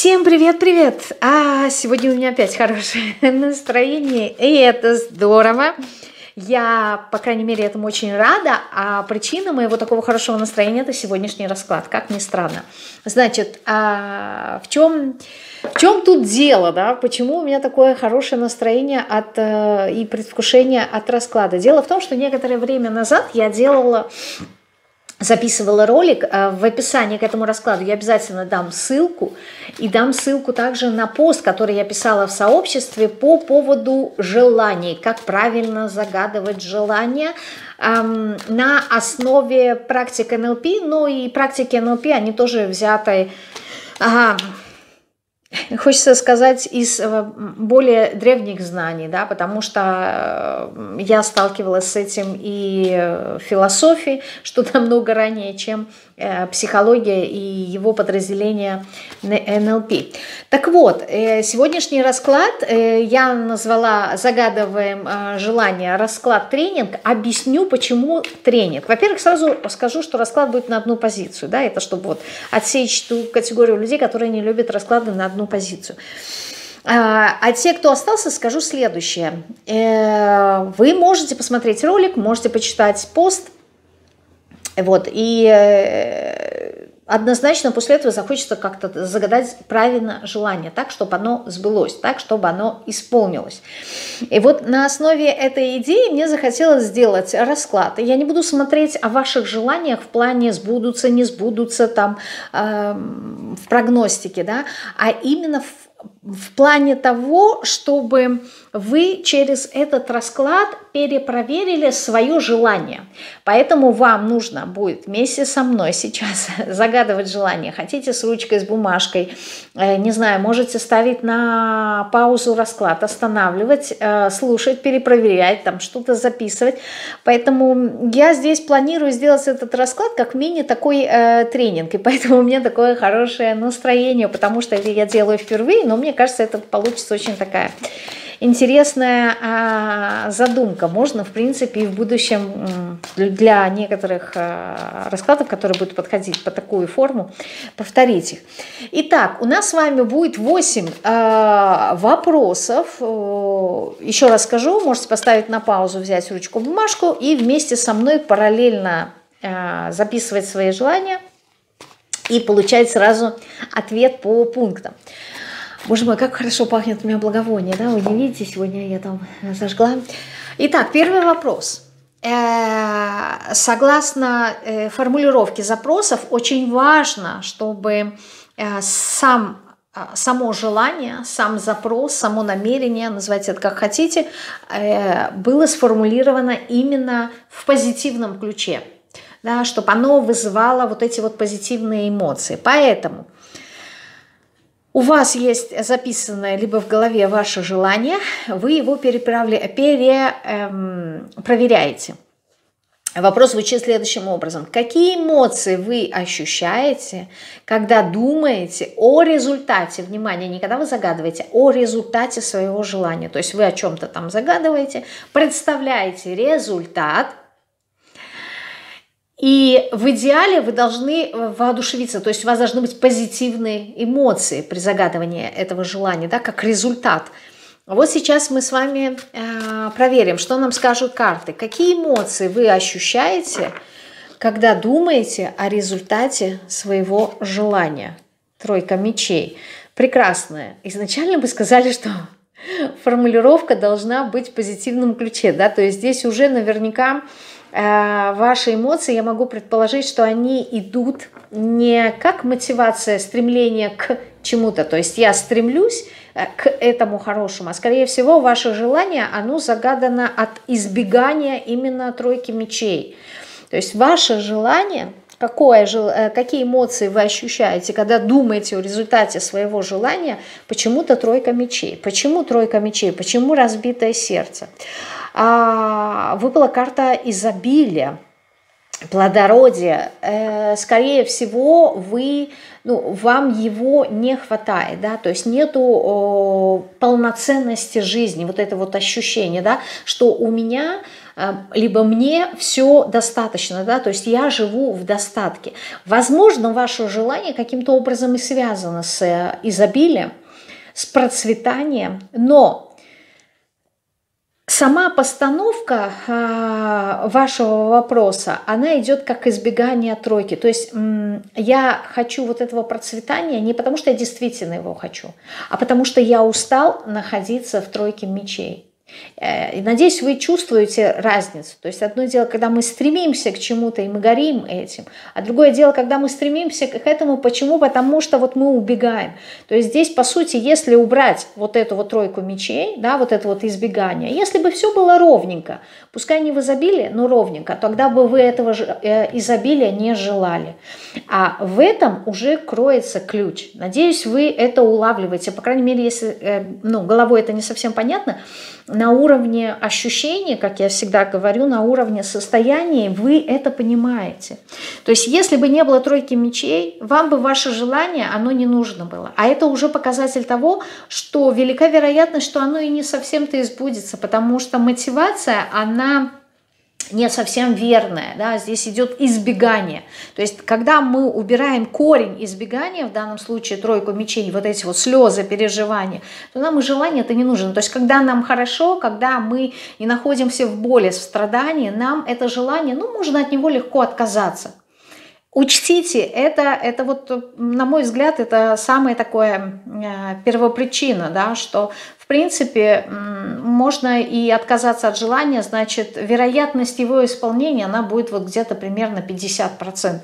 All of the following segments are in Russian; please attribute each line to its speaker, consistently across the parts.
Speaker 1: Всем привет-привет! Сегодня у меня опять хорошее настроение, и это здорово. Я, по крайней мере, этому очень рада, а причина моего такого хорошего настроения – это сегодняшний расклад, как ни странно. Значит, в чем тут дело, да? Почему у меня такое хорошее настроение и предвкушение от расклада? Дело в том, что некоторое время назад я записывала ролик, в описании к этому раскладу я обязательно дам ссылку, и дам ссылку также на пост, который я писала в сообществе по поводу желаний, как правильно загадывать желания на основе практик НЛП, но и практики НЛП, они тоже взяты, хочется сказать, из более древних знаний, да, потому что я сталкивалась с этим и в философии, что намного ранее, чем психология и его подразделение НЛП. Так вот, сегодняшний расклад я назвала «Загадываем желание. Расклад-тренинг». Объясню, почему тренинг. Во-первых, сразу скажу, что расклад будет на одну позицию, да, это чтобы вот отсечь ту категорию людей, которые не любят расклады на одну позицию. А те, кто остался, скажу следующее. Вы можете посмотреть ролик, можете почитать пост, вот, и однозначно после этого захочется как-то загадать правильно желание, так, чтобы оно сбылось, так, чтобы оно исполнилось. И вот на основе этой идеи мне захотелось сделать расклад. Я не буду смотреть о ваших желаниях в плане сбудутся, не сбудутся, там, в прогностике, да, а именно в плане того, чтобы вы через этот расклад перепроверили свое желание. Поэтому вам нужно будет вместе со мной сейчас загадывать желание. Хотите с ручкой, с бумажкой, не знаю, можете ставить на паузу расклад, останавливать, слушать, перепроверять, там что-то записывать. Поэтому я здесь планирую сделать этот расклад как мини такой тренинг. И поэтому у меня такое хорошее настроение, потому что это я делаю впервые, но мне кажется, это получится очень такая интересная задумка. Можно, в принципе, и в будущем для некоторых раскладов, которые будут подходить под такую форму, повторить их. Итак, у нас с вами будет 8 вопросов. Еще раз скажу, можете поставить на паузу, взять ручку, бумажку и вместе со мной параллельно записывать свои желания и получать сразу ответ по пунктам. Боже мой, как хорошо пахнет у меня благовоние, да? Вы не видите, сегодня я там зажгла. Итак, первый вопрос. Согласно формулировке запросов, очень важно, чтобы само желание, сам запрос, само намерение, называйте это как хотите, было сформулировано именно в позитивном ключе, да, чтобы оно вызывало вот эти вот позитивные эмоции. Поэтому у вас есть записанное либо в голове ваше желание, вы его перепроверяете. Вопрос звучит следующим образом. Какие эмоции вы ощущаете, когда думаете о результате, внимание, не когда вы загадываете, о результате своего желания. То есть вы о чем-то там загадываете, представляете результат, и в идеале вы должны воодушевиться, то есть у вас должны быть позитивные эмоции при загадывании этого желания, да, как результат. Вот сейчас мы с вами проверим, что нам скажут карты. Какие эмоции вы ощущаете, когда думаете о результате своего желания? Тройка мечей. Прекрасная. Изначально вы сказали, что формулировка должна быть в позитивном ключе, да, то есть здесь уже наверняка ваши эмоции, я могу предположить, что они идут не как мотивация, стремление к чему-то, то есть я стремлюсь к этому хорошему, а скорее всего ваше желание, оно загадано от избегания именно тройки мечей. То есть ваше желание, какие эмоции вы ощущаете, когда думаете о результате своего желания, почему-то тройка мечей. Почему тройка мечей? Почему разбитое сердце? Выпала карта изобилия, плодородия. Скорее всего, вам его не хватает, да, то есть нету полноценности жизни, вот это вот ощущение, да, что у меня либо мне все достаточно, да, то есть я живу в достатке. Возможно, ваше желание каким-то образом и связано с изобилием, с процветанием, но сама постановка вашего вопроса, она идет как избегание тройки. То есть я хочу вот этого процветания не потому, что я действительно его хочу, а потому что я устал находиться в тройке мечей. И надеюсь, вы чувствуете разницу. То есть одно дело, когда мы стремимся к чему-то, и мы горим этим, а другое дело, когда мы стремимся к этому. Почему? Потому что вот мы убегаем. То есть здесь, по сути, если убрать вот эту вот тройку мечей, да, вот это вот избегание, если бы все было ровненько, пускай не в изобилии, но ровненько, тогда бы вы этого изобилия не желали. А в этом уже кроется ключ. Надеюсь, вы это улавливаете. По крайней мере, если головой это не совсем понятно, на уровне ощущений, как я всегда говорю, на уровне состояния вы это понимаете. То есть если бы не было тройки мечей, вам бы ваше желание, оно не нужно было. А это уже показатель того, что велика вероятность, что оно и не совсем-то и сбудется, потому что мотивация, она не совсем верная, да, здесь идет избегание. То есть, когда мы убираем корень избегания, в данном случае тройку мечей, вот эти вот слезы, переживания, то нам и желание это не нужно. То есть, когда нам хорошо, когда мы не находимся в боли, в страдании, нам это желание, можно от него легко отказаться. Учтите, это вот, на мой взгляд, это самая такая первопричина, да, что, в принципе, можно и отказаться от желания, значит, вероятность его исполнения, она будет вот где-то примерно 50%.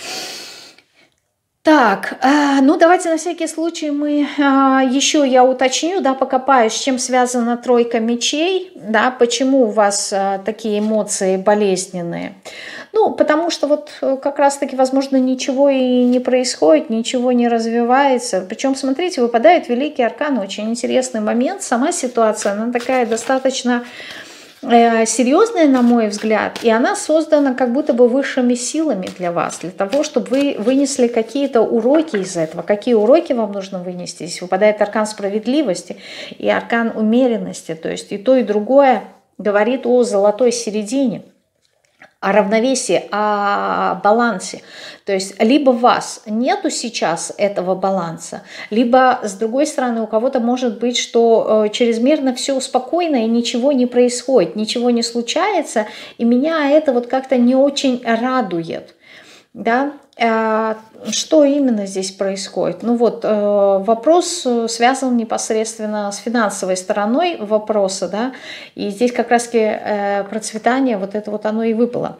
Speaker 1: Так, давайте на всякий случай еще я уточню, да, покопаюсь, с чем связана тройка мечей, да, почему у вас такие эмоции болезненные. Потому что вот как раз-таки, возможно, ничего и не происходит, ничего не развивается. Причем, смотрите, выпадает Великий Аркан, очень интересный момент. Сама ситуация, она такая достаточно серьезная, на мой взгляд, и она создана как будто бы высшими силами для вас, для того, чтобы вы вынесли какие-то уроки из этого. Какие уроки вам нужно вынести? Здесь выпадает аркан справедливости и аркан умеренности, то есть и то, и другое говорит о золотой середине, о равновесии, о балансе. То есть либо у вас нету сейчас этого баланса, либо, с другой стороны, у кого-то может быть, что чрезмерно все спокойно и ничего не происходит, ничего не случается, и меня это вот как-то не очень радует. Да? Что именно здесь происходит? Вопрос связан непосредственно с финансовой стороной вопроса, да, и здесь как раз-таки процветание, вот это вот оно и выпало.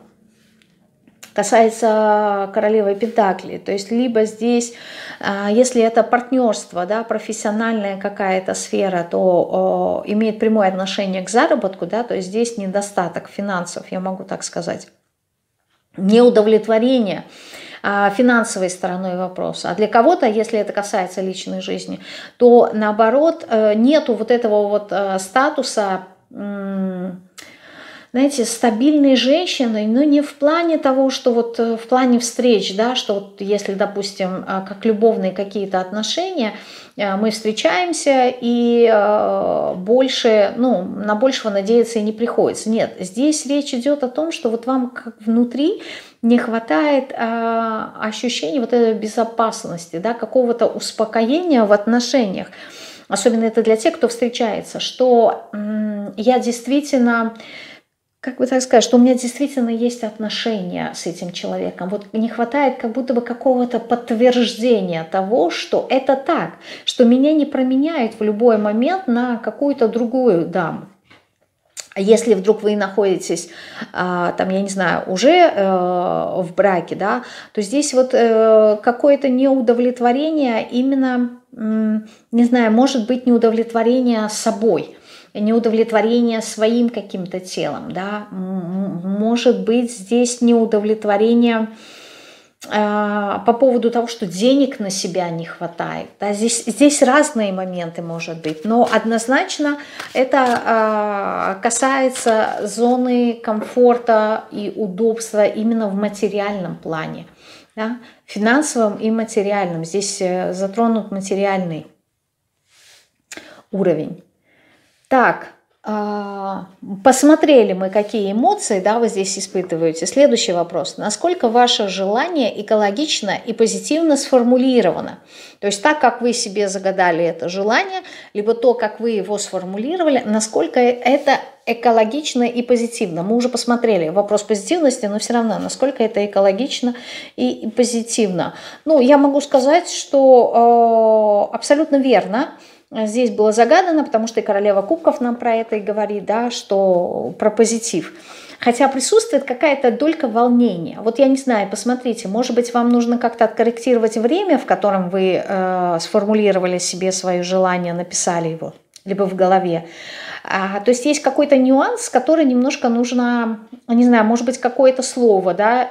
Speaker 1: Касается королевы Пентаклей, то есть либо здесь, если это партнерство, да, профессиональная какая-то сфера, то имеет прямое отношение к заработку, да, то есть здесь недостаток финансов, я могу так сказать, неудовлетворение финансовой стороной вопроса. А для кого-то, если это касается личной жизни, то наоборот нету вот этого вот статуса, знаете, стабильной женщины, но не в плане того, что вот в плане встреч, да, что вот если, допустим, как любовные какие-то отношения, мы встречаемся и больше, на большего надеяться и не приходится. Нет, здесь речь идет о том, что вот вам как внутри не хватает ощущения вот этой безопасности, да, какого-то успокоения в отношениях. Особенно это для тех, кто встречается, что я действительно, как бы так сказать, что у меня действительно есть отношения с этим человеком. Вот не хватает как будто бы какого-то подтверждения того, что это так, что меня не променяют в любой момент на какую-то другую даму. Если вдруг вы находитесь, там, я не знаю, уже в браке, да, то здесь вот какое-то неудовлетворение именно, не знаю, может быть неудовлетворение собой, неудовлетворение своим каким-то телом, да, может быть здесь неудовлетворение по поводу того, что денег на себя не хватает. Да, здесь разные моменты, может быть, но однозначно это касается зоны комфорта и удобства именно в материальном плане, да, финансовом и материальном. Здесь затронут материальный уровень. Так, Посмотрели мы, какие эмоции, да, вы здесь испытываете. Следующий вопрос. Насколько ваше желание экологично и позитивно сформулировано? То есть так, как вы себе загадали это желание, либо то, как вы его сформулировали, насколько это экологично и позитивно. Мы уже посмотрели вопрос позитивности, но все равно, насколько это экологично и позитивно. Ну, я могу сказать, что абсолютно верно. Здесь было загадано, потому что и королева кубков нам про это и говорит, да, что про позитив. Хотя присутствует какая-то долька волнения. Вот я не знаю, посмотрите, может быть, вам нужно как-то откорректировать время, в котором вы сформулировали себе свое желание, написали его, либо в голове. То есть есть какой-то нюанс, который немножко нужно, не знаю, может быть, какое-то слово, да,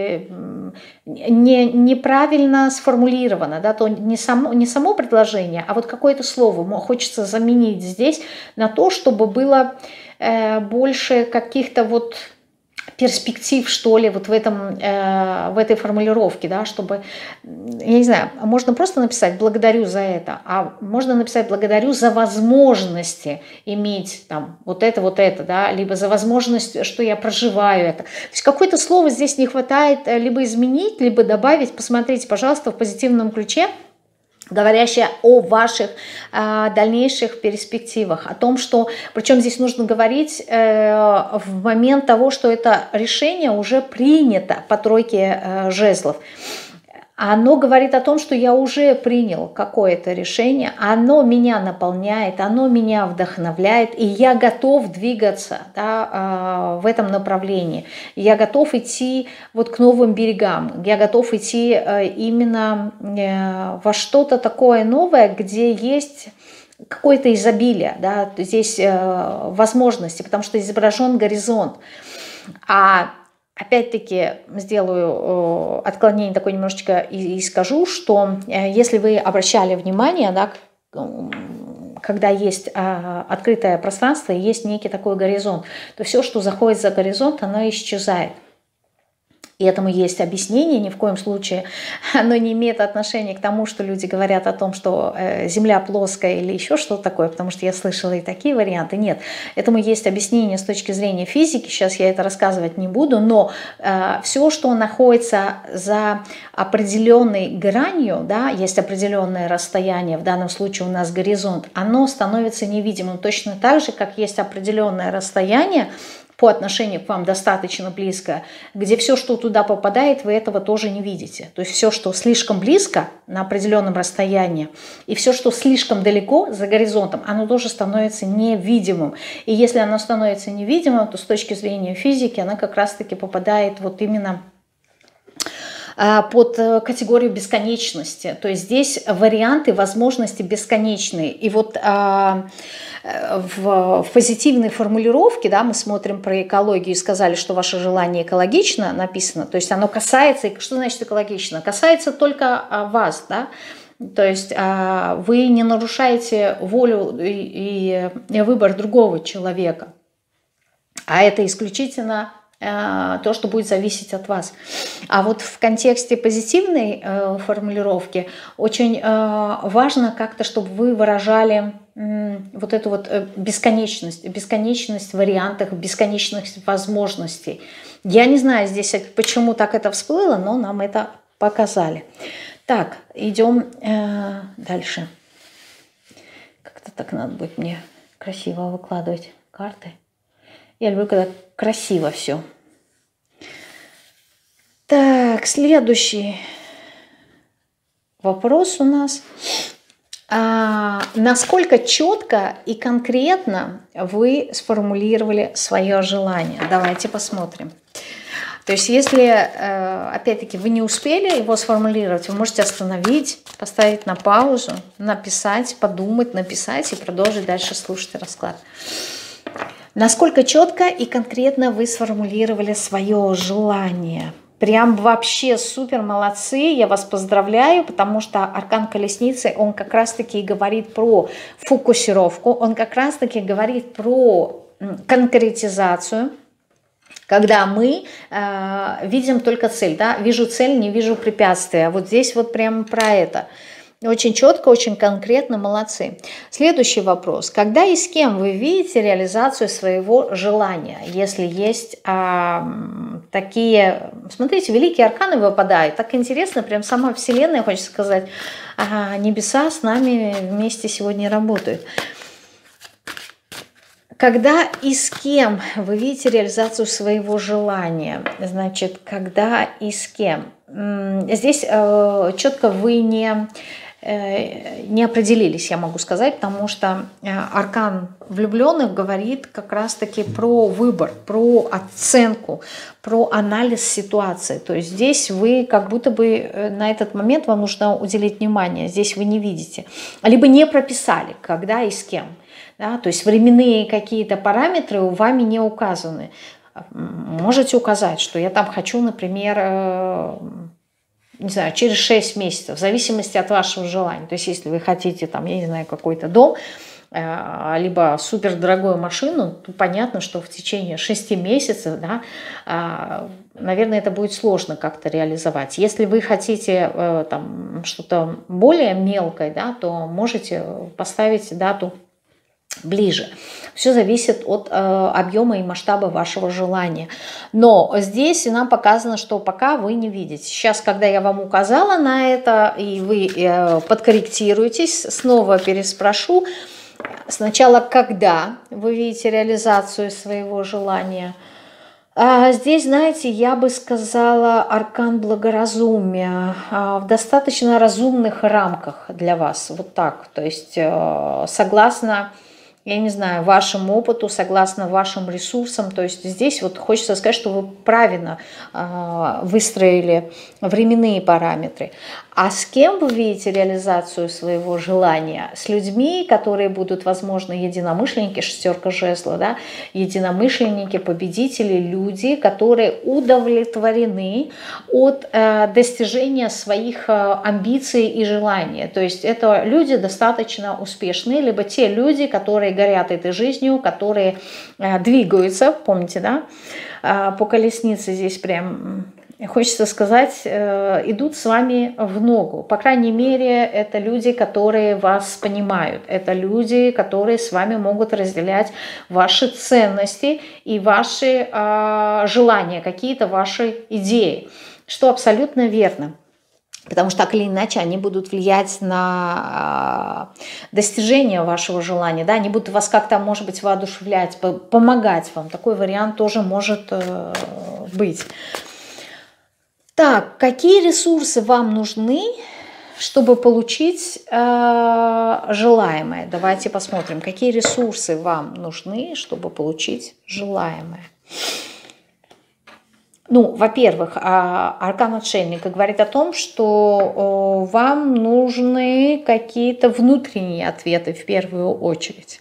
Speaker 1: неправильно сформулировано, да, то не само предложение, а вот какое-то слово хочется заменить здесь на то, чтобы было больше каких-то вот перспектив, что ли, вот в этой формулировке, да, чтобы, я не знаю, можно просто написать «благодарю за это», а можно написать «благодарю за возможности иметь там вот это, да, либо за возможность, что я проживаю это». То есть какое-то слово здесь не хватает либо изменить, либо добавить. Посмотрите, пожалуйста, в позитивном ключе, говорящая о ваших дальнейших перспективах, о том, что, причем здесь нужно говорить в момент того, что это решение уже принято по тройке жезлов. Оно говорит о том, что я уже принял какое-то решение, оно меня наполняет, оно меня вдохновляет, и я готов двигаться, да, в этом направлении. Я готов идти вот к новым берегам, я готов идти именно во что-то такое новое, где есть какое-то изобилие, да, здесь возможности, потому что изображен горизонт. Опять-таки сделаю отклонение такое немножечко и скажу, что если вы обращали внимание, да, когда есть открытое пространство и есть некий такой горизонт, то все, что заходит за горизонт, оно исчезает. И этому есть объяснение, ни в коем случае оно не имеет отношения к тому, что люди говорят о том, что Земля плоская или еще что-то такое, потому что я слышала и такие варианты. Нет, этому есть объяснение с точки зрения физики, сейчас я это рассказывать не буду, но все, что находится за определенной гранью, да, есть определенное расстояние, в данном случае у нас горизонт, оно становится невидимым точно так же, как есть определенное расстояние, по отношению к вам достаточно близко, где все, что туда попадает, вы этого тоже не видите. То есть все, что слишком близко на определенном расстоянии, и все, что слишком далеко за горизонтом, оно тоже становится невидимым. И если оно становится невидимым, то с точки зрения физики оно как раз-таки попадает вот именно под категорию бесконечности. То есть здесь варианты, возможности бесконечные. И вот в позитивной формулировке, да, мы смотрим про экологию и сказали, что ваше желание экологично написано, то есть оно касается, что значит экологично? Касается только вас, да, то есть вы не нарушаете волю и выбор другого человека, а это исключительно то, что будет зависеть от вас. А вот в контексте позитивной формулировки очень важно как-то, чтобы вы выражали вот эту вот бесконечность вариантов, бесконечность возможностей. Я не знаю здесь, почему так это всплыло, но нам это показали. Так, идем дальше. Как-то так надо будет мне красиво выкладывать карты. Я люблю, когда красиво все. Так, следующий вопрос у нас. Насколько четко и конкретно вы сформулировали свое желание? Давайте посмотрим. То есть, если, опять-таки, вы не успели его сформулировать, вы можете остановить, поставить на паузу, написать, подумать, написать и продолжить дальше слушать расклад. Насколько четко и конкретно вы сформулировали свое желание? Прям вообще супер, молодцы, я вас поздравляю, потому что аркан колесницы, он как раз-таки говорит про фокусировку, он как раз-таки говорит про конкретизацию, когда мы видим только цель, да, вижу цель, не вижу препятствия. Вот здесь вот прям про это. Очень четко, очень конкретно, молодцы. Следующий вопрос. Когда и с кем вы видите реализацию своего желания? Если есть такие... Смотрите, великие арканы выпадают. Так интересно, прям сама Вселенная, хочется сказать, небеса с нами вместе сегодня работают. Когда и с кем вы видите реализацию своего желания? Значит, когда и с кем? Здесь четко вы не определились, я могу сказать, потому что аркан влюбленных говорит как раз-таки про выбор, про оценку, про анализ ситуации. То есть здесь вы как будто бы на этот момент вам нужно уделить внимание, здесь вы не видите, либо не прописали, когда и с кем. Да? То есть временные какие-то параметры у вами не указаны. Можете указать, что я там хочу, например, не знаю, через 6 месяцев, в зависимости от вашего желания. То есть если вы хотите, там, я не знаю, какой-то дом, либо супердорогую машину, то понятно, что в течение 6 месяцев, да, наверное, это будет сложно как-то реализовать. Если вы хотите там что-то более мелкое, да, то можете поставить дату ближе. Все зависит от объема и масштаба вашего желания. Но здесь нам показано, что пока вы не видите. Сейчас, когда я вам указала на это, и вы подкорректируетесь, снова переспрошу. Сначала, когда вы видите реализацию своего желания. Здесь, знаете, я бы сказала, аркан благоразумия в достаточно разумных рамках для вас. Вот так. То есть согласно, я не знаю, вашему опыту, согласно вашим ресурсам. То есть здесь вот хочется сказать, что вы правильно выстроили временные параметры. А с кем вы видите реализацию своего желания? С людьми, которые будут, возможно, единомышленники, шестерка жезла, да? Единомышленники, победители, люди, которые удовлетворены от достижения своих амбиций и желаний. То есть это люди достаточно успешные, либо те люди, которые горят этой жизнью, которые двигаются, помните, да? По колеснице здесь прям... Хочется сказать, идут с вами в ногу. По крайней мере, это люди, которые вас понимают. Это люди, которые с вами могут разделять ваши ценности и ваши желания, какие-то ваши идеи. Что абсолютно верно. Потому что так или иначе они будут влиять на достижение вашего желания. Да? Они будут вас как-то, может быть, воодушевлять, помогать вам. Такой вариант тоже может быть. Так, какие ресурсы вам нужны, чтобы получить желаемое? Давайте посмотрим, какие ресурсы вам нужны, чтобы получить желаемое. Ну, во-первых, аркан отшельника говорит о том, что вам нужны какие-то внутренние ответы в первую очередь.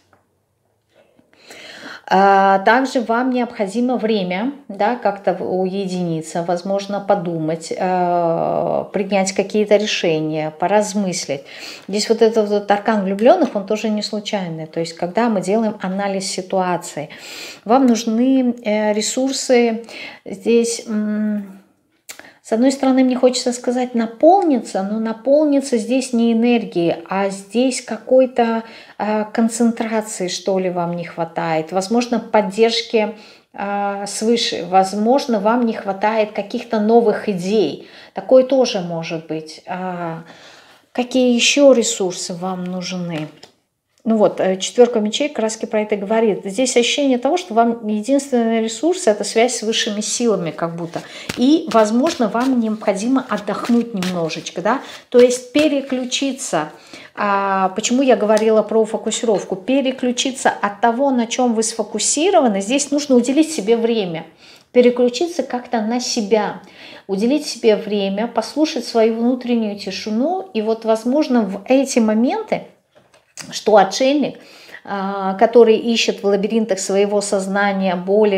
Speaker 1: Также вам необходимо время, да, как-то уединиться, возможно, подумать, принять какие-то решения, поразмыслить. Здесь вот этот вот аркан влюбленных, он тоже не случайный. То есть, когда мы делаем анализ ситуации, вам нужны ресурсы здесь... С одной стороны, мне хочется сказать наполниться, но наполниться здесь не энергией, а здесь какой-то концентрации, что ли, вам не хватает. Возможно, поддержки свыше, возможно, вам не хватает каких-то новых идей. Такое тоже может быть. Какие еще ресурсы вам нужны? Ну вот, четверка мечей как раз про это говорит. Здесь ощущение того, что вам единственный ресурс – это связь с высшими силами как будто. И, возможно, вам необходимо отдохнуть немножечко, да? То есть переключиться. Почему я говорила про фокусировку? Переключиться от того, на чем вы сфокусированы. Здесь нужно уделить себе время. Переключиться как-то на себя. Уделить себе время, послушать свою внутреннюю тишину. И вот, возможно, в эти моменты, что отшельник, который ищет в лабиринтах своего сознания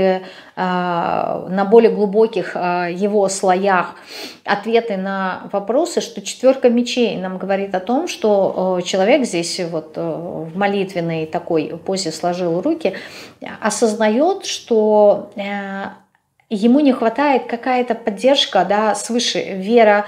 Speaker 1: на более глубоких его слоях ответы на вопросы, что четверка мечей нам говорит о том, что человек здесь вот в молитвенной такой позе сложил руки, осознает, что ему не хватает какая-то поддержка, да, свыше, вера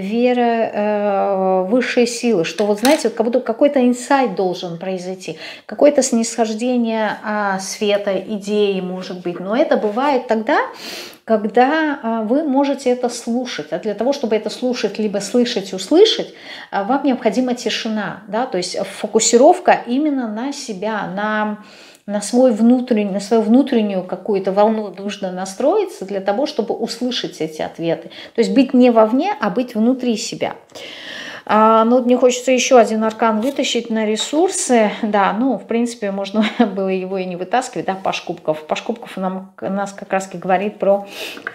Speaker 1: высшей силы, что вот знаете, вот как будто какой-то инсайт должен произойти, какое-то снисхождение света, идеи, может быть, но это бывает тогда, когда вы можете это слушать. А для того, чтобы это слушать, либо слышать, услышать, вам необходима тишина, да, то есть фокусировка именно на себя, на свою внутреннюю какую-то волну нужно настроиться для того, чтобы услышать эти ответы. То есть быть не вовне, а быть внутри себя. Ну, вот мне хочется еще один аркан вытащить на ресурсы. Да, ну, в принципе, можно было его и не вытаскивать, да, Паж кубков. Паж кубков нас как раз говорит про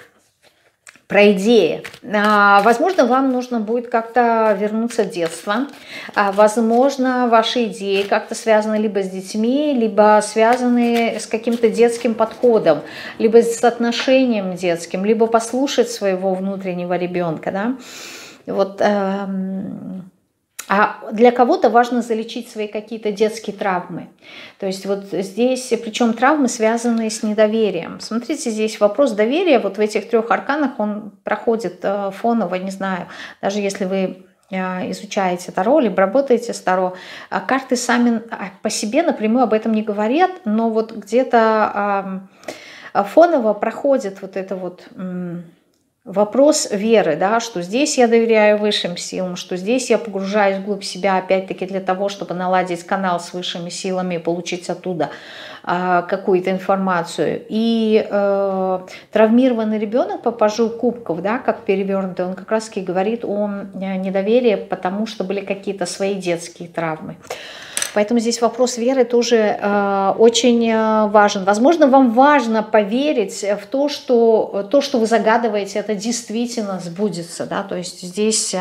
Speaker 1: идеи. Возможно, вам нужно будет как-то вернуться в детство. Возможно, ваши идеи как-то связаны либо с детьми, либо связаны с каким-то детским подходом, либо с отношением детским, либо послушать своего внутреннего ребенка, да. Вот, а для кого-то важно залечить свои какие-то детские травмы. То есть вот здесь, причем травмы, связанные с недоверием. Смотрите, здесь вопрос доверия, вот в этих трех арканах он проходит фоново, не знаю, даже если вы изучаете Таро, либо работаете с Таро, карты сами по себе напрямую об этом не говорят, но вот где-то фоново проходит вот это вот... Вопрос веры, да, что здесь я доверяю высшим силам, что здесь я погружаюсь вглубь себя, опять-таки для того, чтобы наладить канал с высшими силами и получить оттуда какую-то информацию. И травмированный ребенок по пажу кубков, да, как перевернутый, он как раз-таки говорит о недоверии, потому что были какие-то свои детские травмы. Поэтому здесь вопрос веры тоже очень важен. Возможно, вам важно поверить в то, что вы загадываете, это действительно сбудется. Да? То есть здесь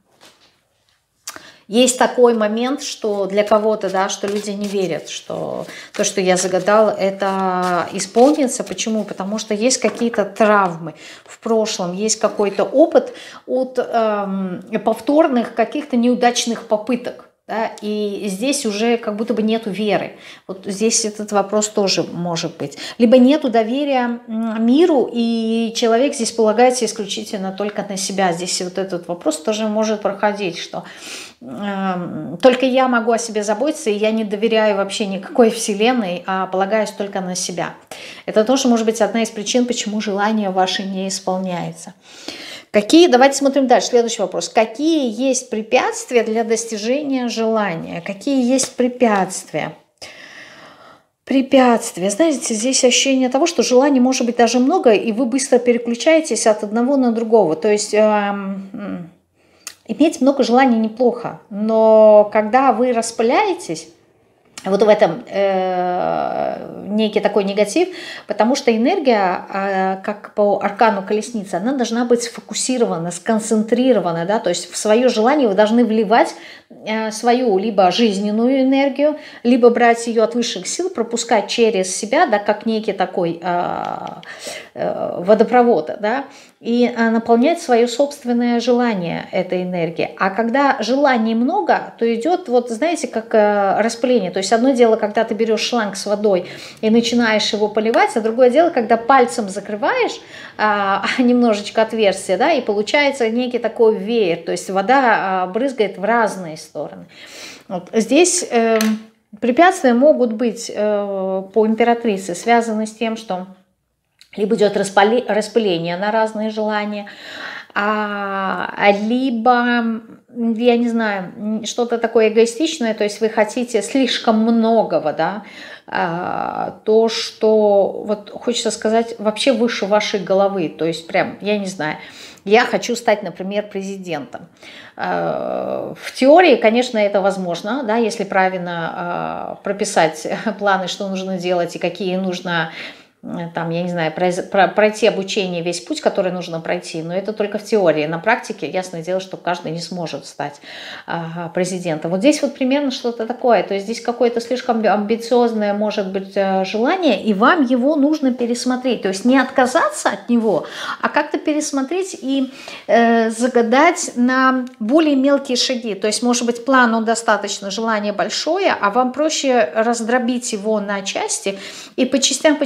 Speaker 1: есть такой момент, что для кого-то, да, что люди не верят, что то, что я загадала, это исполнится. Почему? Потому что есть какие-то травмы в прошлом, есть какой-то опыт от повторных каких-то неудачных попыток. Да, и здесь уже как будто бы нету веры. Вот здесь этот вопрос тоже может быть. Либо нету доверия миру, и человек здесь полагается исключительно только на себя. Здесь вот этот вопрос тоже может проходить, что только я могу о себе заботиться, и я не доверяю вообще никакой вселенной, а полагаюсь только на себя. Это тоже может быть одна из причин, почему желание ваше не исполняется. Давайте смотрим дальше. Следующий вопрос. Какие есть препятствия для достижения желания? Какие есть препятствия? Препятствия. Знаете, здесь ощущение того, что желаний может быть даже много, и вы быстро переключаетесь от одного на другого. То есть иметь много желаний неплохо, но когда вы распыляетесь, вот в этом некий такой негатив, потому что энергия, как по аркану колесницы, она должна быть сфокусирована, сконцентрирована, да, то есть в свое желание вы должны вливать свою либо жизненную энергию, либо брать ее от высших сил, пропускать через себя, да, как некий такой водопровод, да, и наполнять свое собственное желание этой энергией. А когда желаний много, то идет, вот знаете, как распыление. То есть одно дело, когда ты берешь шланг с водой и начинаешь его поливать, а другое дело, когда пальцем закрываешь немножечко отверстие, да, и получается некий такой веер. То есть вода брызгает в разные стороны. Вот. Здесь препятствия могут быть по императрице связаны с тем, что либо идет распыление на разные желания, либо, я не знаю, что-то такое эгоистичное, то есть вы хотите слишком многого, да, то, что, вот хочется сказать, вообще выше вашей головы, то есть прям, я не знаю, я хочу стать, например, президентом. В теории, конечно, это возможно, да, если правильно прописать планы, что нужно делать и какие нужно... Там, я не знаю, пройти обучение, весь путь, который нужно пройти, но это только в теории. На практике, ясное дело, что каждый не сможет стать президентом. Вот здесь вот примерно что-то такое. То есть здесь какое-то слишком амбициозное может быть желание, и вам его нужно пересмотреть. То есть не отказаться от него, а как-то пересмотреть и загадать на более мелкие шаги. То есть, может быть, план он достаточно, желание большое, а вам проще раздробить его на части и по частям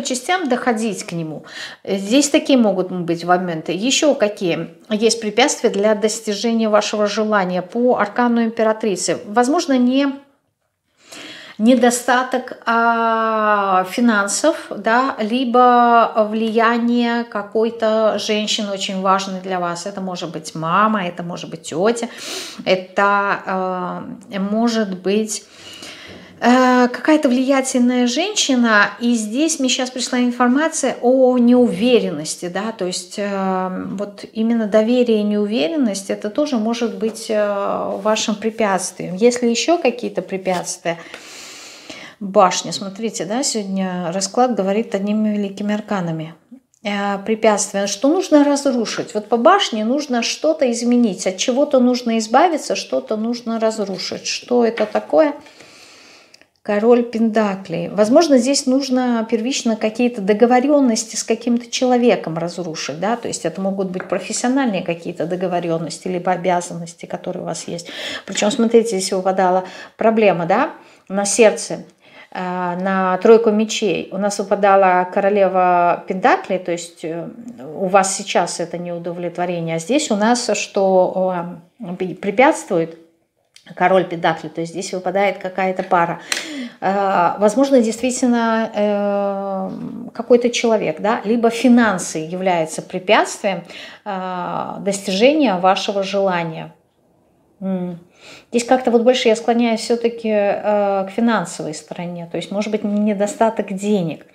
Speaker 1: доходить к нему. Здесь такие могут быть моменты. Еще какие есть препятствия для достижения вашего желания по аркану императрицы? Возможно, не недостаток финансов, да, либо влияние какой-то женщины очень важной для вас. Это может быть мама, это может быть тетя, это может быть какая-то влиятельная женщина, и здесь мне сейчас пришла информация о неуверенности, да, то есть вот именно доверие и неуверенность, это тоже может быть вашим препятствием. Если еще какие-то препятствия, башня, смотрите, да, сегодня расклад говорит одними великими арканами. Препятствия, что нужно разрушить. Вот по башне нужно что-то изменить, от чего-то нужно избавиться, что-то нужно разрушить. Что это такое? Король Пентаклей. Возможно, здесь нужно первично какие-то договоренности с каким-то человеком разрушить, да, то есть это могут быть профессиональные какие-то договоренности, либо обязанности, которые у вас есть. Причем, смотрите, здесь выпадала проблема, да, на сердце, на тройку мечей. У нас выпадала королева Пентаклей, то есть у вас сейчас это неудовлетворение, а здесь у нас что препятствует? Король Пентаклей, то есть здесь выпадает какая-то пара. Возможно, действительно какой-то человек, да, либо финансы являются препятствием достижения вашего желания. Здесь как-то вот больше я склоняюсь все-таки к финансовой стороне, то есть может быть недостаток денег.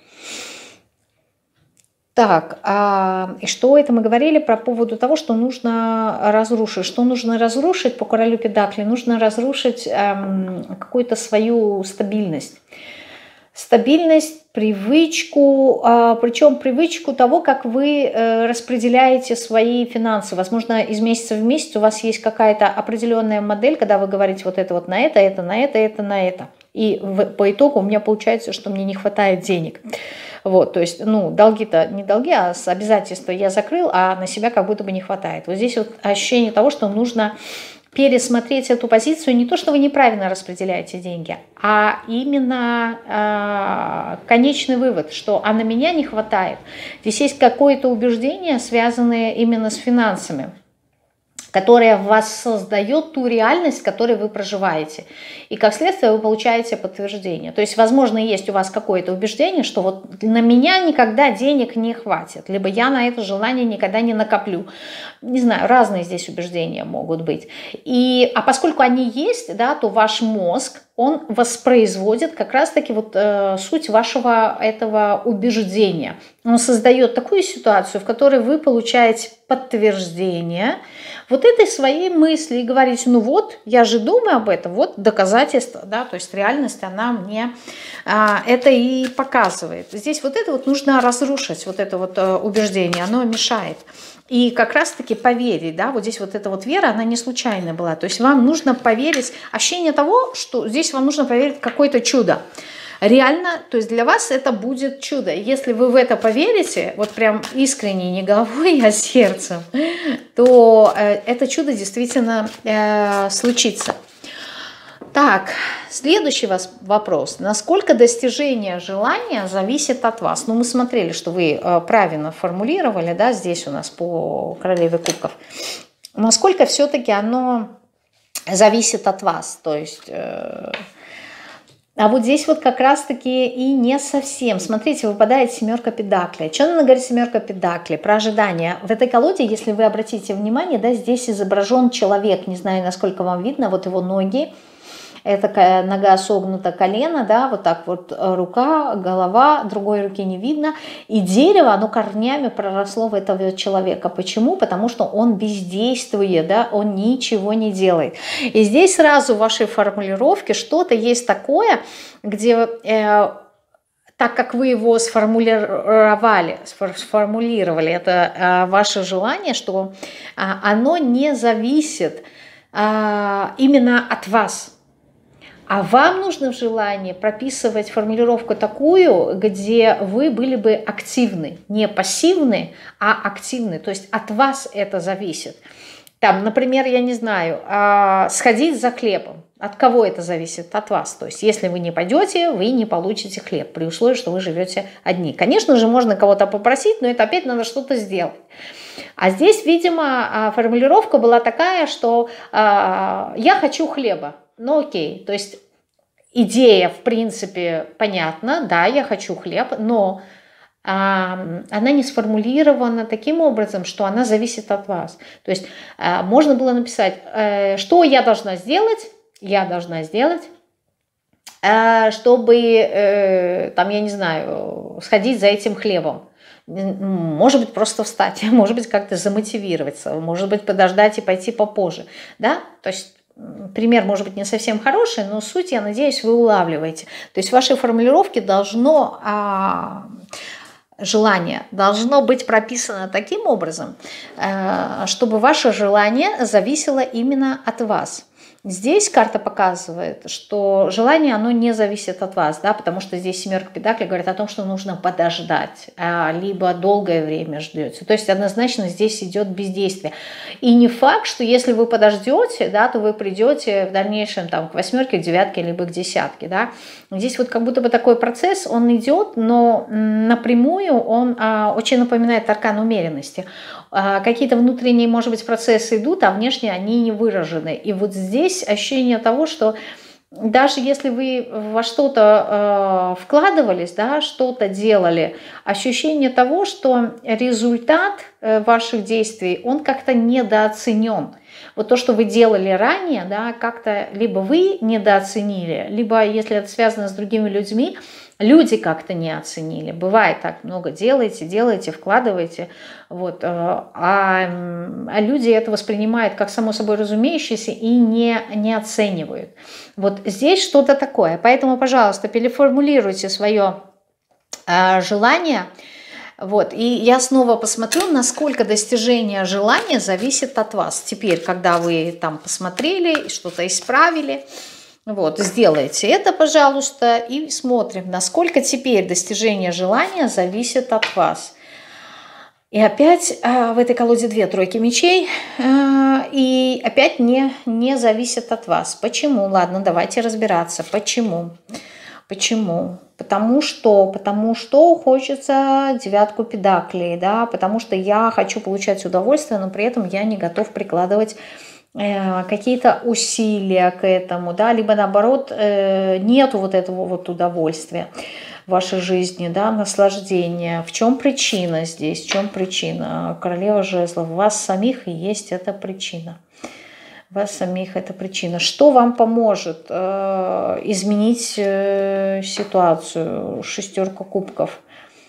Speaker 1: Так, и что это мы говорили по поводу того, что нужно разрушить? Что нужно разрушить по королю Пентаклей? Нужно разрушить какую-то свою стабильность. Стабильность, привычку, причем привычку того, как вы распределяете свои финансы. Возможно, из месяца в месяц у вас есть какая-то определенная модель, когда вы говорите вот это вот на это, на это, на это. И по итогу у меня получается, что мне не хватает денег. Вот, то есть, ну, долги-то не долги, а обязательства я закрыл, а на себя как будто бы не хватает. Вот здесь вот ощущение того, что нужно пересмотреть эту позицию, не то, что вы неправильно распределяете деньги, а именно конечный вывод, что на меня не хватает. Здесь есть какое-то убеждение, связанное именно с финансами, которая в вас создает ту реальность, в которой вы проживаете. И как следствие вы получаете подтверждение. То есть, возможно, есть у вас какое-то убеждение, что вот на меня никогда денег не хватит, либо я на это желание никогда не накоплю. Не знаю, разные здесь убеждения могут быть. А поскольку они есть, да, то ваш мозг, он воспроизводит как раз-таки вот суть вашего этого убеждения. Он создает такую ситуацию, в которой вы получаете подтверждение вот этой своей мысли и говорите, ну вот, я же думаю об этом, вот доказательство, да, то есть реальность, она мне это и показывает. Здесь вот это вот нужно разрушить, вот это вот убеждение, оно мешает. И как раз-таки поверить, да, вот здесь вот эта вот вера, она не случайная была. То есть вам нужно поверить, ощущение того, что здесь вам нужно поверить в какое-то чудо. Реально, то есть для вас это будет чудо. Если вы в это поверите, вот прям искренне, не головой, а сердцем, то это чудо действительно случится. Так, следующий вопрос. Насколько достижение желания зависит от вас? Ну, мы смотрели, что вы правильно формулировали, да, здесь у нас по королеве кубков. Насколько все-таки оно зависит от вас? То есть... А вот здесь вот как раз-таки и не совсем. Смотрите, выпадает семерка пентаклей. Что она говорит семерка пентаклей? Про ожидания. В этой колоде, если вы обратите внимание, да, здесь изображен человек. Не знаю, насколько вам видно, вот его ноги. Это нога согнута, колено, да, вот так вот рука, голова, другой руки не видно. И дерево, оно корнями проросло в этого человека. Почему? Потому что он бездействует, да, он ничего не делает. И здесь сразу в вашей формулировке что-то есть такое, где... так как вы его сформулировали, это ваше желание, что оно не зависит именно от вас. А вам нужно в желании прописывать формулировку такую, где вы были бы активны. Не пассивны, а активны. То есть от вас это зависит. Там, например, я не знаю, сходить за хлебом. От кого это зависит? От вас. То есть, если вы не пойдете, вы не получите хлеб, при условии, что вы живете одни. Конечно же, можно кого-то попросить, но это опять надо что-то сделать. А здесь, видимо, формулировка была такая, что я хочу хлеба. Ну окей, то есть идея, в принципе, понятна, да, я хочу хлеб, но она не сформулирована таким образом, что она зависит от вас. То есть можно было написать, что я должна сделать, чтобы, там, я не знаю, сходить за этим хлебом. Может быть, просто встать, может быть, как-то замотивироваться, может быть, подождать и пойти попозже. Да? То есть пример может быть не совсем хороший, но суть, я надеюсь, вы улавливаете. То есть в вашей формулировке желание должно быть прописано таким образом, чтобы ваше желание зависело именно от вас. Здесь карта показывает, что желание, оно не зависит от вас, да, потому что здесь семерка педаклей говорит о том, что нужно подождать, либо долгое время ждете. То есть однозначно здесь идет бездействие. И не факт, что если вы подождете, да, то вы придете в дальнейшем там, к восьмерке, к девятке, либо к десятке. Да. Здесь вот как будто бы такой процесс, он идет, но напрямую он очень напоминает аркан умеренности. Какие-то внутренние, может быть, процессы идут, а внешне они не выражены. И вот здесь ощущение того, что даже если вы во что-то вкладывались, да, что-то делали, ощущение того, что результат ваших действий, он как-то недооценен. Вот то, что вы делали ранее, да, как-то либо вы недооценили, либо, если это связано с другими людьми, люди как-то не оценили. Бывает так, много делаете, вкладываете, вот, а люди это воспринимают как само собой разумеющееся и не оценивают. Вот здесь что-то такое. Поэтому, пожалуйста, переформулируйте свое желание. Вот, и я снова посмотрю, насколько достижение желания зависит от вас. Теперь, когда вы там посмотрели, что-то исправили, вот, сделайте это, пожалуйста, и смотрим, насколько теперь достижение желания зависит от вас. И опять в этой колоде 2 тройки мечей, и опять не зависит от вас. Почему? Ладно, давайте разбираться. Почему? Почему? Потому что хочется девятку педаклей, да, потому что я хочу получать удовольствие, но при этом я не готов прикладывать какие-то усилия к этому, да, либо наоборот нету вот этого вот удовольствия в вашей жизни, да, наслаждения. В чем причина здесь? В чем причина? Королева жезлов. У вас самих и есть эта причина. Вас самих это причина. Что вам поможет изменить ситуацию? Шестерка кубков.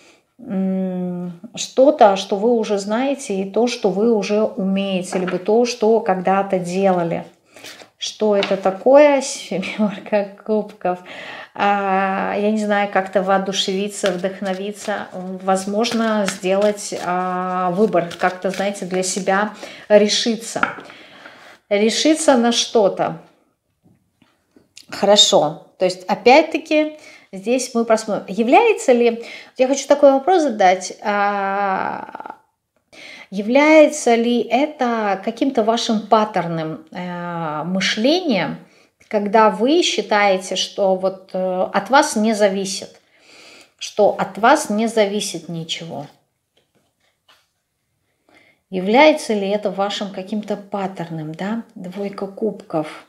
Speaker 1: Что-то, что вы уже знаете, и то, что вы уже умеете, либо то, что когда-то делали. Что это такое? Семерка кубков. Я не знаю, как-то воодушевиться, вдохновиться. Возможно, сделать выбор, как-то, знаете, для себя решиться. Решиться на что-то. Хорошо. То есть, опять-таки, здесь мы посмотрим. Является ли... Я хочу такой вопрос задать. Является ли это каким-то вашим паттерном мышления, когда вы считаете, что вот от вас не зависит, что от вас не зависит ничего? Является ли это вашим каким-то паттерном, да? Двойка кубков.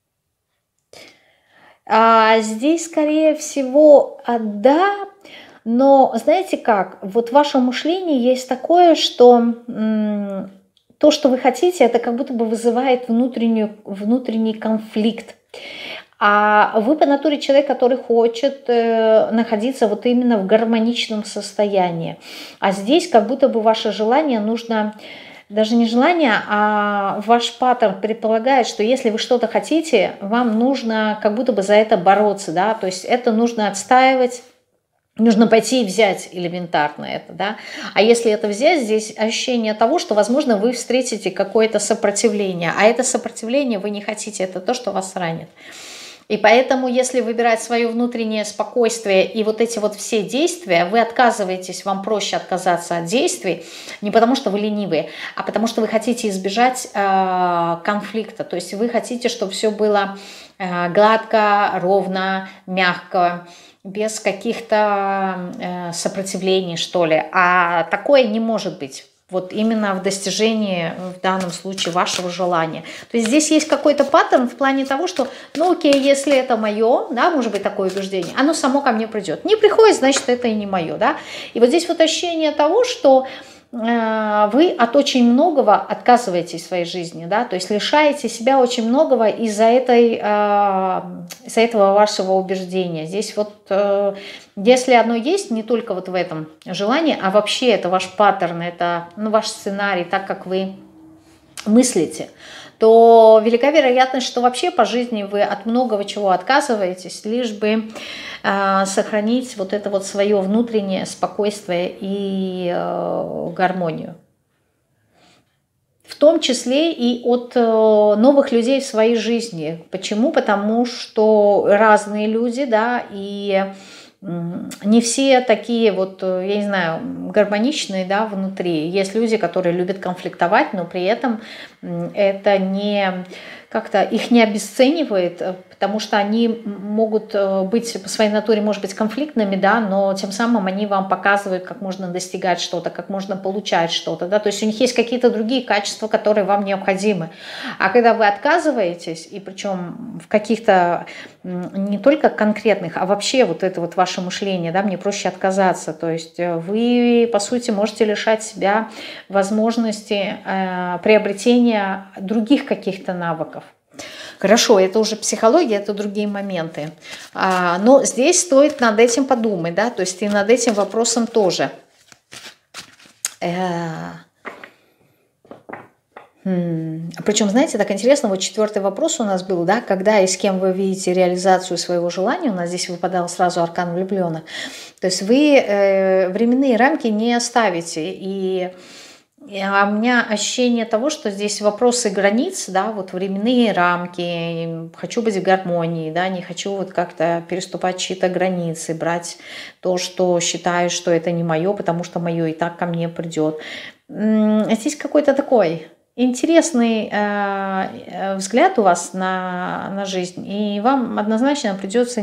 Speaker 1: Здесь, скорее всего, да, но знаете как? Вот в вашем мышлении есть такое, что то, что вы хотите, это как будто бы вызывает внутренний конфликт. А вы по натуре человек, который хочет находиться вот именно в гармоничном состоянии. А здесь как будто бы ваше желание нужно, даже не желание, а ваш паттерн предполагает, что если вы что-то хотите, вам нужно как будто бы за это бороться, да, то есть это нужно отстаивать. Нужно пойти и взять элементарно это, да. А если это взять, здесь ощущение того, что, возможно, вы встретите какое-то сопротивление. А это сопротивление вы не хотите, это то, что вас ранит. И поэтому, если выбирать свое внутреннее спокойствие и вот эти вот все действия, вы отказываетесь, вам проще отказаться от действий, не потому что вы ленивые, а потому что вы хотите избежать конфликта. То есть вы хотите, чтобы все было гладко, ровно, мягко, без каких-то сопротивлений, что ли. А такое не может быть. Вот именно в достижении, в данном случае, вашего желания. То есть здесь есть какой-то паттерн в плане того, что, ну окей, если это мое, да, может быть такое убеждение, оно само ко мне придет. Не приходит, значит, это и не мое, да. И вот здесь вот ощущение того, что вы от очень многого отказываетесь в своей жизни, да, то есть лишаете себя очень многого из-за этого вашего убеждения. Здесь вот, если оно есть, не только вот в этом желании, а вообще это ваш паттерн, это ваш сценарий, так как вы мыслите, то велика вероятность, что вообще по жизни вы от многого чего отказываетесь, лишь бы сохранить вот это вот свое внутреннее спокойствие и гармонию. В том числе и от новых людей в своей жизни. Почему? Потому что разные люди, да, и не все такие вот, я не знаю, гармоничные, да, внутри. Есть люди, которые любят конфликтовать, но при этом это не как-то их не обесценивает, потому что они могут быть по своей натуре, может быть, конфликтными, да, но тем самым они вам показывают, как можно достигать что-то, как можно получать что-то, да, то есть у них есть какие-то другие качества, которые вам необходимы. А когда вы отказываетесь, и причем в каких-то не только конкретных, а вообще вот это вот ваше мышление, да, мне проще отказаться, то есть вы, по сути, можете лишать себя возможности приобретения других каких-то навыков. Хорошо, это уже психология, это другие моменты. Но здесь стоит над этим подумать, да, то есть и над этим вопросом тоже. Причем, знаете, так интересно, вот 4-й вопрос у нас был, да, когда и с кем вы видите реализацию своего желания, у нас здесь выпадал сразу аркан влюбленных. То есть вы временные рамки не ставите, и у меня ощущение того, что здесь вопросы границ, да, вот временные рамки, хочу быть в гармонии, да, не хочу вот как-то переступать чьи-то границы, брать то, что считаю, что это не мое, потому что мое и так ко мне придет. Здесь какой-то такой интересный взгляд у вас на жизнь, и вам однозначно придется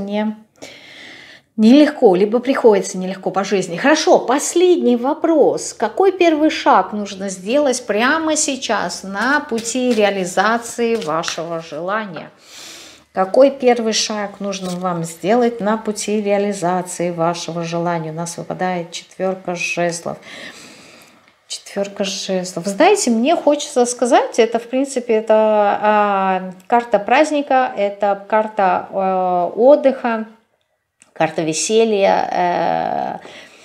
Speaker 1: нелегко, либо приходится нелегко по жизни. Хорошо, последний вопрос. Какой первый шаг нужно сделать прямо сейчас на пути реализации вашего желания? Какой первый шаг нужно вам сделать на пути реализации вашего желания? У нас выпадает 4 жезлов. 4 жезлов. Знаете, мне хочется сказать, это, в принципе, это карта праздника, это карта отдыха, карта веселья,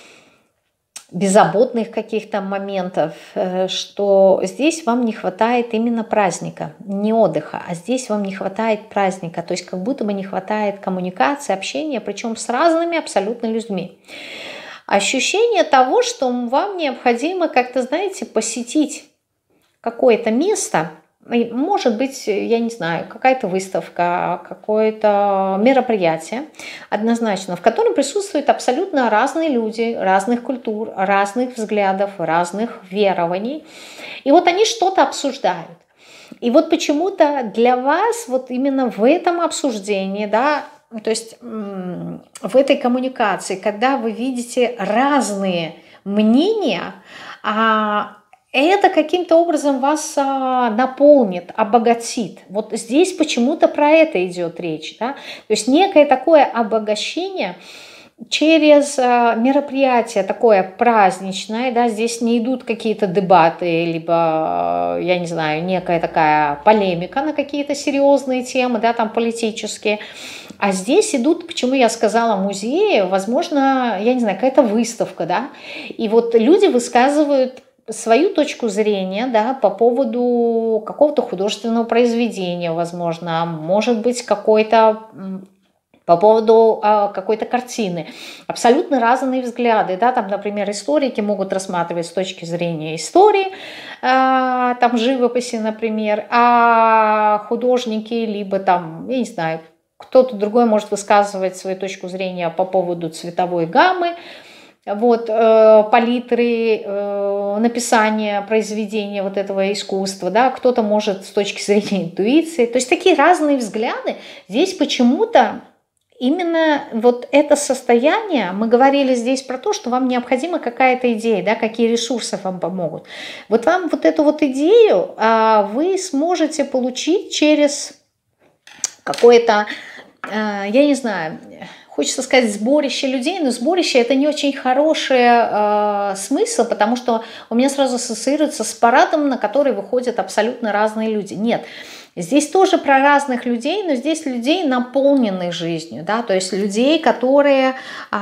Speaker 1: беззаботных каких-то моментов, что здесь вам не хватает именно праздника, не отдыха, а здесь вам не хватает праздника, то есть как будто бы не хватает коммуникации, общения, причем с разными абсолютно людьми. Ощущение того, что вам необходимо как-то, знаете, посетить какое-то место, может быть, я не знаю, какая-то выставка, какое-то мероприятие, однозначно, в котором присутствуют абсолютно разные люди, разных культур, разных взглядов, разных верований. И вот они что-то обсуждают. И вот почему-то для вас вот именно в этом обсуждении, да, то есть в этой коммуникации, когда вы видите разные мнения, это каким-то образом вас наполнит, обогатит. Вот здесь почему-то про это идет речь. Да? То есть некое такое обогащение через мероприятие такое праздничное, да, здесь не идут какие-то дебаты, либо, я не знаю, некая такая полемика на какие-то серьезные темы, да, там политические. А здесь идут, почему я сказала музеи, возможно, я не знаю, какая-то выставка, да, и вот люди высказывают свою точку зрения, да, по поводу какого-то художественного произведения, возможно, может быть, какой-то по поводу какой-то картины. Абсолютно разные взгляды. Да? Там, например, историки могут рассматривать с точки зрения истории, там живописи, например, а художники либо там, я не знаю, кто-то другой может высказывать свою точку зрения по поводу цветовой гаммы, вот, палитры, написания, произведения вот этого искусства, да, кто-то может с точки зрения интуиции, то есть такие разные взгляды. Здесь почему-то именно вот это состояние, мы говорили здесь про то, что вам необходима какая-то идея, да, какие ресурсы вам помогут. Вот вам вот эту вот идею вы сможете получить через какое-то, я не знаю, хочется сказать сборище людей, но сборище это не очень хороший смысл, потому что у меня сразу ассоциируется с парадом, на который выходят абсолютно разные люди. Нет, здесь тоже про разных людей, но здесь людей, наполненных жизнью, да, то есть людей, которые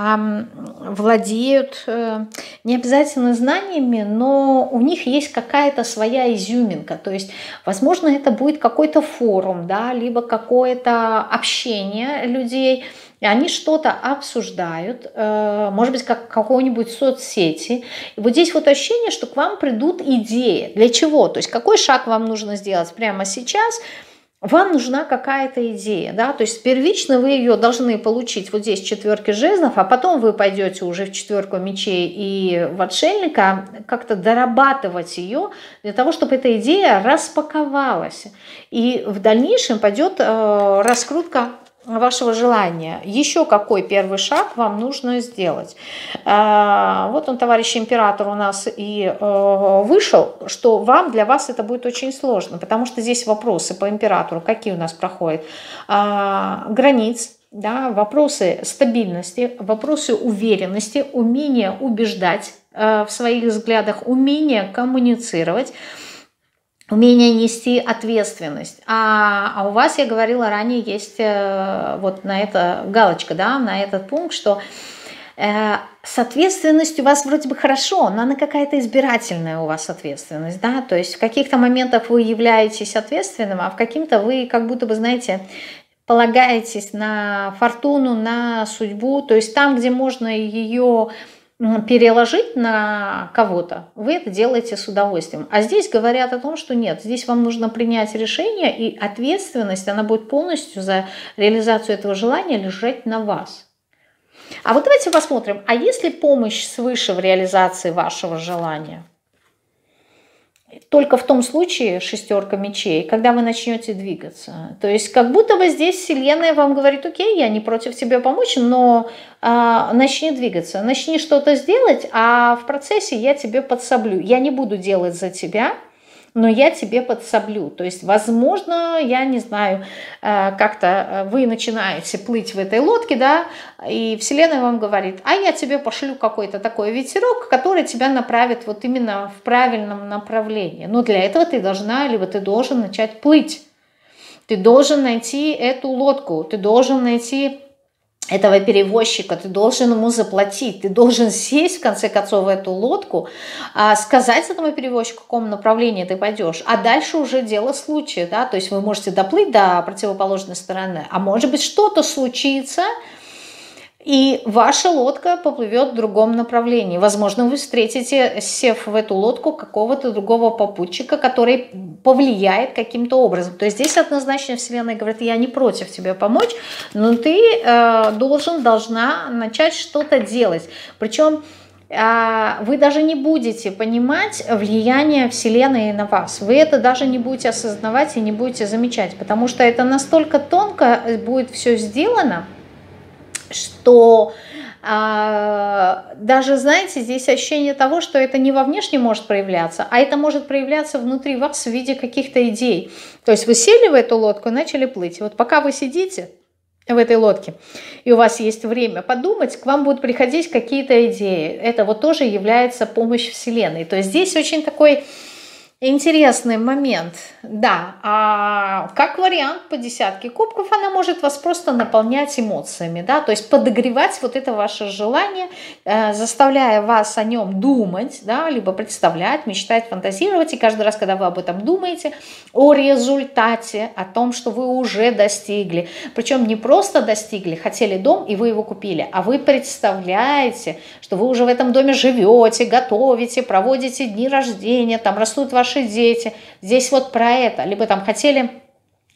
Speaker 1: владеют не обязательно знаниями, но у них есть какая-то своя изюминка, то есть, возможно, это будет какой-то форум, да, либо какое-то общение людей, и они что-то обсуждают, может быть, как какой-нибудь соцсети. И вот здесь вот ощущение, что к вам придут идеи. Для чего? То есть какой шаг вам нужно сделать прямо сейчас? Вам нужна какая-то идея, да, то есть первично вы ее должны получить вот здесь в четверке жезлов, а потом вы пойдете уже в четверку мечей и в отшельника, как-то дорабатывать ее для того, чтобы эта идея распаковалась. И в дальнейшем пойдет раскрутка вашего желания. Еще какой первый шаг вам нужно сделать? Вот он, товарищ император, у нас и вышел, что для вас это будет очень сложно, потому что здесь вопросы по императору, какие у нас проходят? Границ, да, вопросы стабильности, вопросы уверенности, умение убеждать в своих взглядах, умение коммуницировать, умение нести ответственность. А у вас, я говорила ранее, есть вот на это галочка, да, на этот пункт, что с ответственностью у вас вроде бы хорошо, но она какая-то избирательная у вас ответственность, да, то есть в каких-то моментах вы являетесь ответственным, а в каких-то вы как будто бы, знаете, полагаетесь на фортуну, на судьбу, то есть там, где можно ее переложить на кого-то, вы это делаете с удовольствием. А здесь говорят о том, что нет, здесь вам нужно принять решение, и ответственность, она будет полностью за реализацию этого желания лежать на вас. А вот давайте посмотрим, а есть ли помощь свыше в реализации вашего желания? Только в том случае, шестерка мечей, когда вы начнете двигаться. То есть как будто бы здесь Вселенная вам говорит: окей, я не против тебе помочь, но начни двигаться, начни что-то сделать, а в процессе я тебе подсоблю. Я не буду делать за тебя, но я тебе подсоблю. То есть, возможно, я не знаю, как-то вы начинаете плыть в этой лодке, да, и Вселенная вам говорит: а я тебе пошлю какой-то такой ветерок, который тебя направит вот именно в правильном направлении. Но для этого ты должна, либо ты должен начать плыть. Ты должен найти эту лодку, ты должен найти этого перевозчика, ты должен ему заплатить, ты должен сесть, в конце концов, в эту лодку, сказать этому перевозчику, в каком направлении ты пойдешь, а дальше уже дело случая, да, то есть вы можете доплыть до противоположной стороны, а может быть что-то случится, и ваша лодка поплывет в другом направлении. Возможно, вы встретите, сев в эту лодку, какого-то другого попутчика, который повлияет каким-то образом. То есть здесь однозначно Вселенная говорит: я не против тебе помочь, но ты должна начать что-то делать. Причем вы даже не будете понимать влияние Вселенной на вас. Вы это даже не будете осознавать и не будете замечать, потому что это настолько тонко будет все сделано, что даже, знаете, здесь ощущение того, что это не во внешнем может проявляться, а это может проявляться внутри вас в виде каких-то идей. То есть вы сели в эту лодку и начали плыть. Вот пока вы сидите в этой лодке, и у вас есть время подумать, к вам будут приходить какие-то идеи. Это вот тоже является помощь Вселенной. То есть здесь очень такой интересный момент, да, как вариант по десятке кубков она может вас просто наполнять эмоциями, да, то есть подогревать вот это ваше желание, заставляя вас о нем думать, да, либо представлять, мечтать, фантазировать, и каждый раз, когда вы об этом думаете, о результате, о том, что вы уже достигли, причем не просто достигли, хотели дом, и вы его купили, а вы представляете, что вы уже в этом доме живете, готовите, проводите дни рождения, там растут ваши дети. Здесь вот про это. Либо там хотели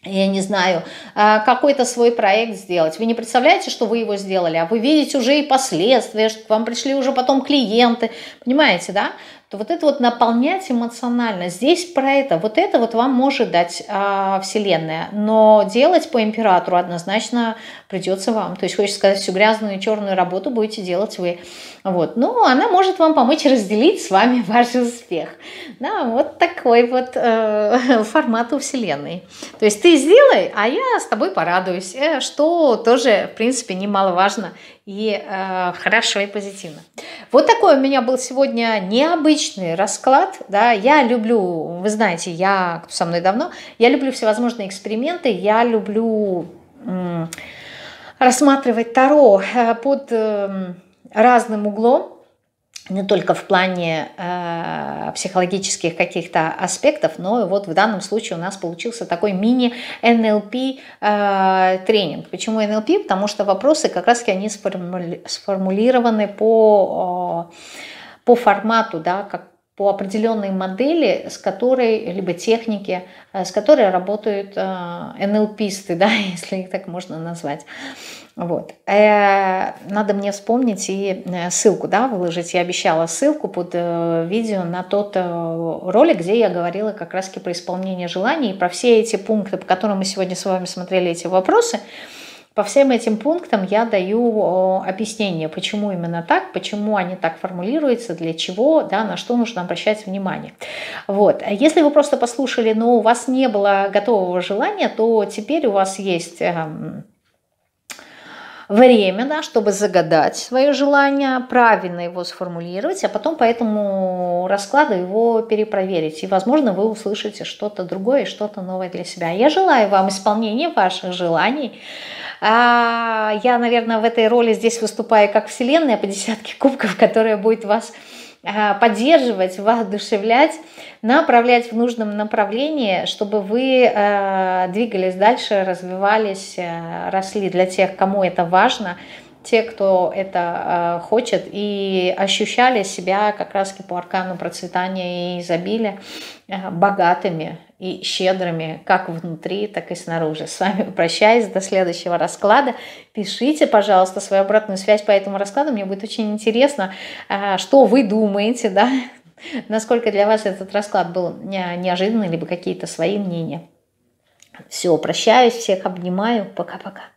Speaker 1: я не знаю, какой-то свой проект сделать. Вы не представляете, что вы его сделали, а вы видите уже и последствия, что к вам пришли уже потом клиенты, понимаете, да? То вот это вот наполнять эмоционально. Здесь про это вот вам может дать Вселенная, но делать по императору однозначно придется вам. То есть, хочется сказать, всю грязную и черную работу будете делать вы. Вот. Но она может вам помочь разделить с вами ваш успех. Да, вот такой вот формат у Вселенной. То есть ты сделай, а я с тобой порадуюсь, что тоже, в принципе, немаловажно и хорошо и позитивно. Вот такой у меня был сегодня необычный расклад. Да. Я люблю, вы знаете, кто со мной давно, я люблю всевозможные эксперименты, я люблю рассматривать Таро под разным углом, не только в плане психологических каких-то аспектов, но вот в данном случае у нас получился такой мини-НЛП тренинг. Почему НЛП? Потому что вопросы как раз-таки они сформулированы по формату, да, как по определенной модели, с которой, либо технике, с которой работают НЛПисты, да, если их так можно назвать. Вот. Надо мне вспомнить и ссылку, да, выложить. Я обещала ссылку под видео на тот ролик, где я говорила как раз-таки про исполнение желаний и про все эти пункты, по которым мы сегодня с вами смотрели эти вопросы. По всем этим пунктам я даю объяснение, почему именно так, почему они так формулируются, для чего, да, на что нужно обращать внимание. Вот. Если вы просто послушали, но у вас не было готового желания, то теперь у вас есть время, да, чтобы загадать свое желание, правильно его сформулировать, а потом по этому раскладу его перепроверить. И, возможно, вы услышите что-то другое, что-то новое для себя. Я желаю вам исполнения ваших желаний. Я, наверное, в этой роли здесь выступаю как Вселенная по десятке кубков, которая будет вас поддерживать, воодушевлять, направлять в нужном направлении, чтобы вы двигались дальше, развивались, росли. Для тех, кому это важно, те, кто это хочет, и ощущали себя как раз по аркану процветания и изобилия богатыми и щедрыми, как внутри, так и снаружи. С вами прощаюсь, до следующего расклада. Пишите, пожалуйста, свою обратную связь по этому раскладу, мне будет очень интересно, что вы думаете, да? Насколько для вас этот расклад был неожиданный, либо какие-то свои мнения. Все, прощаюсь, всех обнимаю, пока-пока.